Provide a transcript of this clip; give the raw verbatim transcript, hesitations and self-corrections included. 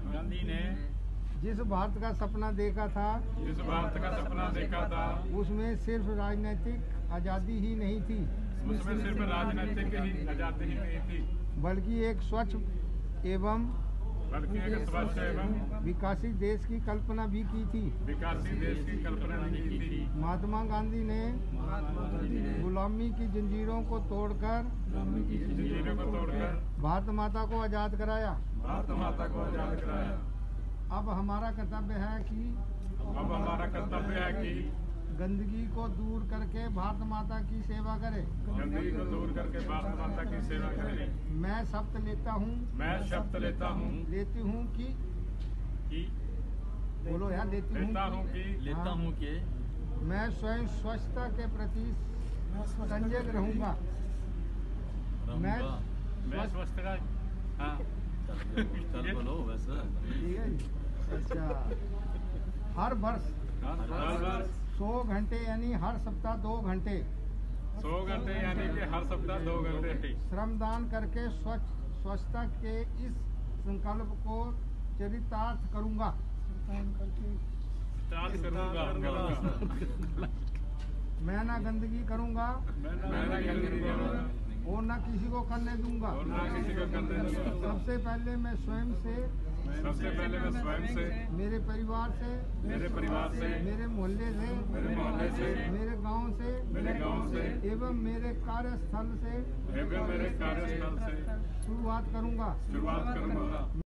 गांधी ने जिस भारत का सपना देखा था जिस भारत का सपना देखा था उसमें सिर्फ राजनीतिक आज़ादी ही नहीं थी, उसमें सिर्फ राजनीतिक ही आजादी ही नहीं थी, बल्कि एक स्वच्छ एवं बल्कि एक स्वच्छ एवं विकसित देश की कल्पना भी की थी। विकासशील देश की कल्पना भी की थी। महात्मा गांधी ने गुलामी की जंजीरों को तोड़कर जंजीरों को तोड़कर भारत माता को आज़ाद कराया। भारत माता को आजाद कराया। अब हमारा कर्तव्य है कि अब हमारा कर्तव्य है कि गंदगी को दूर करके भारत माता की सेवा करें। गंदगी को दूर करके भारत माता की सेवा करें। मैं शपथ लेता हूँ मैं शपथ लेता हूँ लेती हूँ कि कि बोलो यार लेती हूँ लेता हूँ कि लेता हूँ कि मैं स्वयं स्वच्छता के प्रति संजग रहूंगा। मैं रहूंगा। मैं स्वस्थ का हाँ चल चल बोलो वैसे। ठीक है जी। अच्छा, हर वर्ष हर वर्ष सौ घंटे यानी हर सप्ताह दो घंटे सौ घंटे यानी कि हर सप्ताह दो घंटे श्रमदान करके स्वच्छ स्वच्छता के इस संकल्प को चरितार्थ करूंगा। स्टार्ट करूंगा। मैं ना गंदगी करूंगा मैं ना गंदगी करूंगा और ना किसी को करने दूंगा। और ना किसी को करने दूंगा। सबसे पहले मैं स्वयं से, सबसे पहले मैं स्वयं से, मेरे परिवार से, मेरे परिवार से, मेरे मोहल्ले से, मेरे मोहल्ले से, मेरे गांव से, मेरे गांव से एवं मेरे कार्यस्थल से एवं मेरे कार्यस्थल से शुरुआत करूंगा। शुरुआत करूंगा।